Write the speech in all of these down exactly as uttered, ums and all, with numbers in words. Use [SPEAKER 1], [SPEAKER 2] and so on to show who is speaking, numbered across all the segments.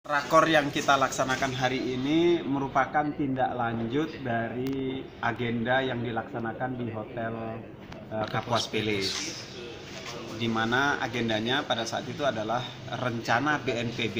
[SPEAKER 1] Rakor yang kita laksanakan hari ini merupakan tindak lanjut dari agenda yang dilaksanakan di Hotel uh, Kapuas Village, di mana agendanya pada saat itu adalah rencana B N P B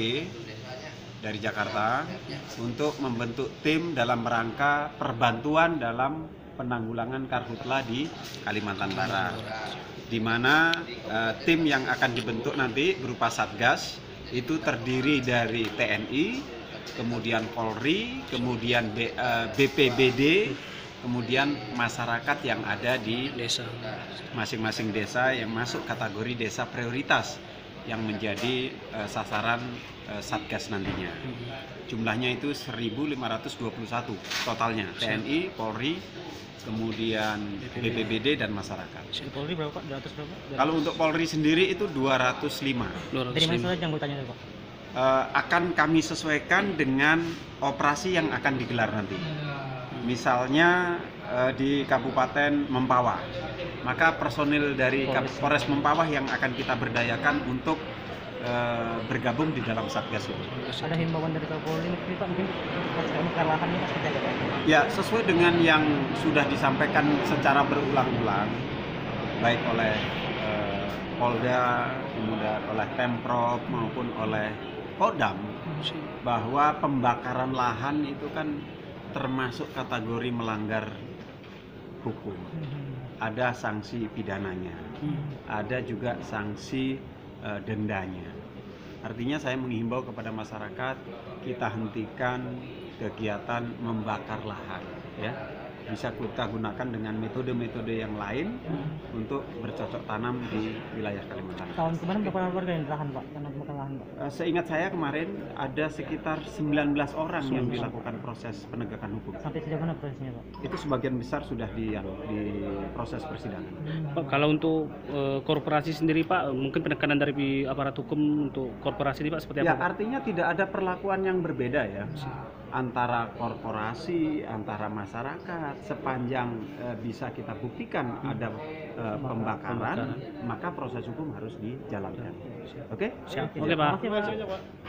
[SPEAKER 1] dari Jakarta untuk membentuk tim dalam rangka perbantuan dalam penanggulangan karhutla di Kalimantan Barat, di mana uh, tim yang akan dibentuk nanti berupa Satgas itu terdiri dari T N I, kemudian Polri, kemudian B, uh, B P B D, kemudian masyarakat yang ada di
[SPEAKER 2] desa
[SPEAKER 1] masing-masing desa yang masuk kategori desa prioritas yang menjadi uh, sasaran uh, Satgas nantinya. Jumlahnya itu seribu lima ratus dua puluh satu totalnya, T N I, Polri, kemudian B P B D dan masyarakat.
[SPEAKER 2] Polri berapa Pak? dua ratus berapa?
[SPEAKER 1] Kalau untuk Polri sendiri itu dua ratus lima.
[SPEAKER 2] Dari mana saja anggotanya Pak?
[SPEAKER 1] Uh, akan kami sesuaikan dengan operasi yang akan digelar nanti. Misalnya uh, di Kabupaten Mempawah, maka personil dari Polres Mempawah yang akan kita berdayakan untuk uh, bergabung di dalam Satgas itu.
[SPEAKER 2] Ada himbauan dari Kapolri Pak, mungkin pasukan lahannya Pak seperti apa?
[SPEAKER 1] Ya, sesuai dengan yang sudah disampaikan secara berulang-ulang, baik oleh uh, Polda, kemudian oleh Pemprov maupun oleh Kodam, bahwa pembakaran lahan itu kan termasuk kategori melanggar hukum. Ada sanksi pidananya, ada juga sanksi uh, dendanya. Artinya saya menghimbau kepada masyarakat, kita hentikan kegiatan membakar lahan, ya. Bisa kita gunakan dengan metode-metode yang lain hmm. untuk bercocok tanam di wilayah Kalimantan.
[SPEAKER 2] Tahun kemarin berapa warga yang lahan Pak? Karena membakar lahan Pak?
[SPEAKER 1] Uh, seingat saya kemarin ada sekitar sembilan belas orang yang dilakukan proses penegakan hukum.
[SPEAKER 2] Sampai sejauh mana prosesnya Pak?
[SPEAKER 1] Itu sebagian besar sudah di, di proses persidangan.
[SPEAKER 3] Pak, kalau untuk uh, korporasi sendiri Pak, mungkin penekanan dari aparat hukum untuk korporasi ini Pak seperti apa?
[SPEAKER 1] Ya, artinya tidak ada perlakuan yang berbeda ya antara korporasi, antara masyarakat. Sepanjang uh, bisa kita buktikan ada uh, pembakaran, maka proses hukum harus dijalankan. Oke?
[SPEAKER 3] Siap. Oke Pak.
[SPEAKER 2] Terima kasih Pak.